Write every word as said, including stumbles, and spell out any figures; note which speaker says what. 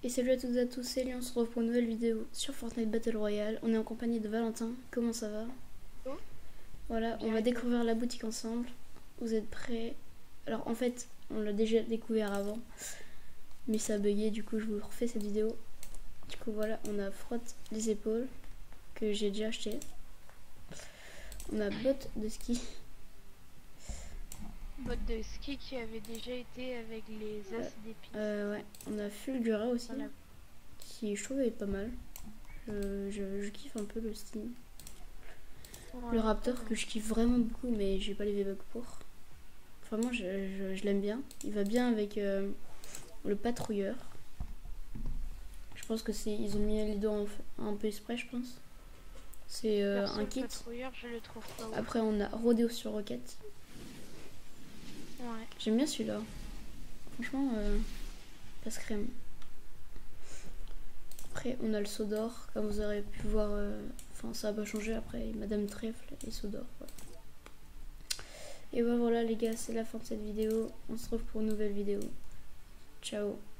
Speaker 1: Et salut à toutes et à tous, c'est Léon, on se retrouve pour une nouvelle vidéo sur Fortnite Battle Royale. On est en compagnie de Valentin, comment ça va?
Speaker 2: Oh.
Speaker 1: Voilà, on va découvrir la boutique ensemble. Vous êtes prêts? Alors en fait, on l'a déjà découvert avant, mais ça a bugué, du coup je vous refais cette vidéo. Du coup voilà, on a Frotte les épaules, que j'ai déjà acheté. On a bottes de ski.
Speaker 2: Botte de ski qui avait déjà été avec les as d'épines.
Speaker 1: Euh, ouais, on a Fulgura aussi, voilà. Qui je trouve est pas mal. Je, je, je kiffe un peu le style. Ouais, le Raptor ouais. Que je kiffe vraiment beaucoup, mais j'ai pas les V-Bucks pour. Vraiment, je, je, je l'aime bien. Il va bien avec euh, le patrouilleur. Je pense que c'est ils ont mis les deux en, un peu exprès, je pense. C'est euh, un kit.
Speaker 2: Je le trouve pas.
Speaker 1: Après, on a Rodeo sur Rocket.
Speaker 2: Ouais.
Speaker 1: J'aime bien celui-là. Franchement, euh, passe crème. Après, on a le saut d'or, comme vous aurez pu voir. Enfin, euh, ça n'a pas changé après. Madame Trèfle et saut d'or. Voilà. Et voilà, voilà les gars, c'est la fin de cette vidéo. On se retrouve pour une nouvelle vidéo. Ciao.